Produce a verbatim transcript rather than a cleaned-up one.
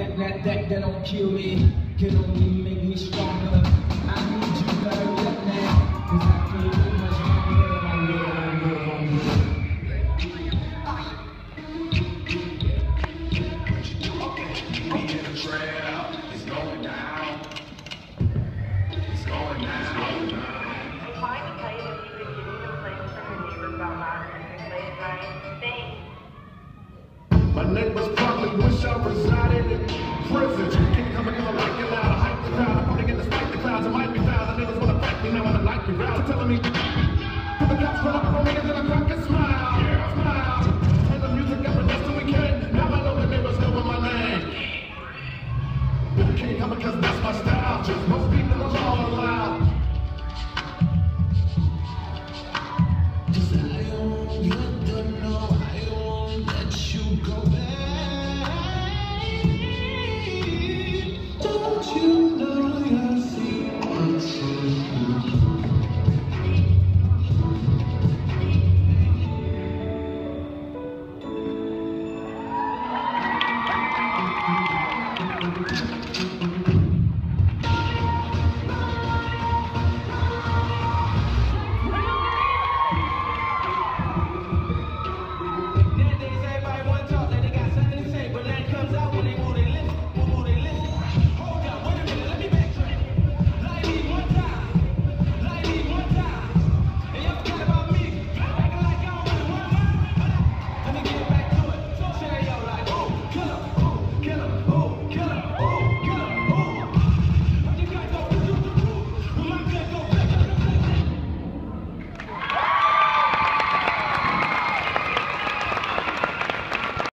that, that, that, that don't kill me, can only make me stronger. I need you to hurry up now, cause I can't wait much longer. Longer, longer, longer. We in the trail, it's going down. It's going down. It's going down. I'm trying to play it if you could give me the place from your neighbors about loud and play it right. Thanks. My neighbors probably wish I resided in prison. Can't come and come like it loud. I hype the crowd. I'm putting in the spike the clouds. I might be foul. The niggas wanna fight me now when I like me round. Telling me, put the cops run up on me and then I crack a smile.